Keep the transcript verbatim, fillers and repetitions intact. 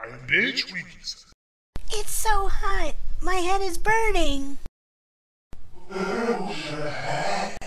I'm Bitch Twinkies. It's so hot. My head is burning. Who the heck